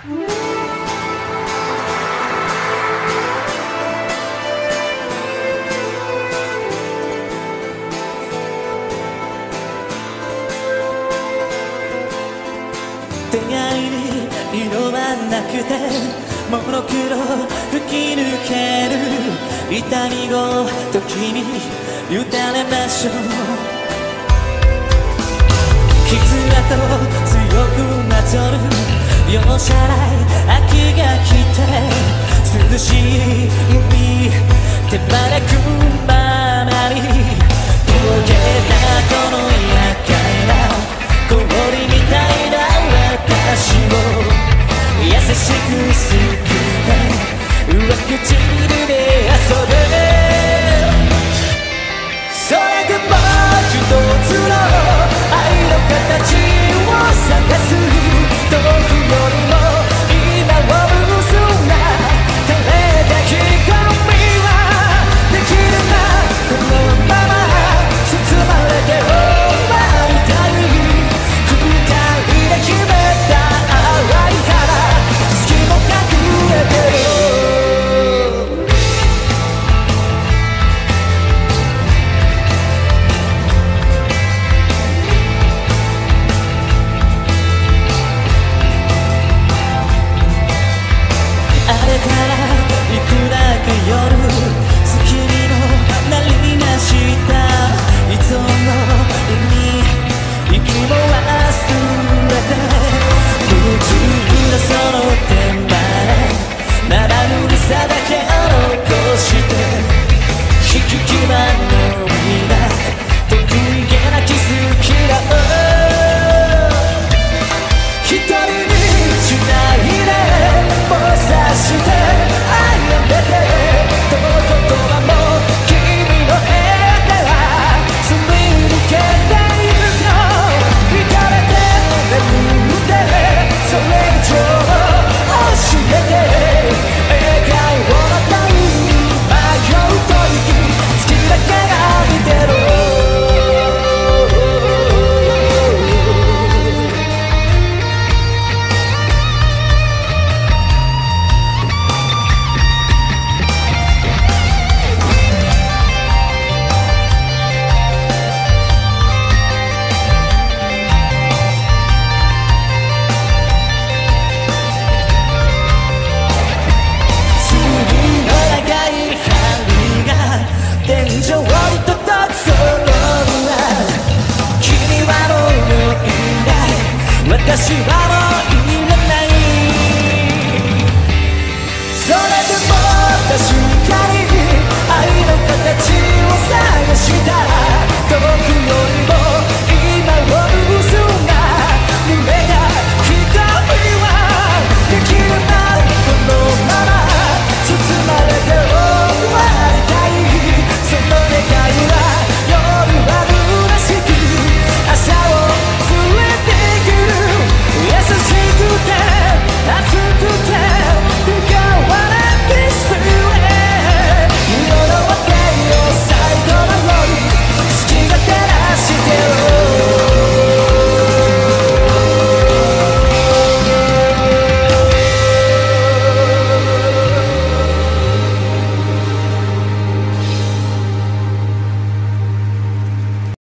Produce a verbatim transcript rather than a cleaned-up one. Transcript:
出会いに色はなくてモノクロ吹き抜ける痛みごと君委ねましょう。傷跡強くなぞる容赦ない秋が来て涼しい海手招くままに溶けたこの厄介な氷みたいな私を優しくすくって上唇で遊べ。それでも一つの愛の形を探す。遠くよりも今を結んだ垂れた瞳はできるなこのまま包まれて終わりたい。二人で決めた愛から月も隠れてる。あれからいくらか夜月にもなりました。いつもに息も忘れて普通のその手前生ぬるさだけ残して引く気まのみな得意げなキス嫌う。一人にしないでもうさして愛を出てどの言葉も君の絵ではすり抜けているの。惹かれて眠ってそれ以上教えて笑顔のために迷うと息月だけが見てる。天井に届く頃には君はもういない私はもういらない。それでも確かに愛の形を探したら遠くよりも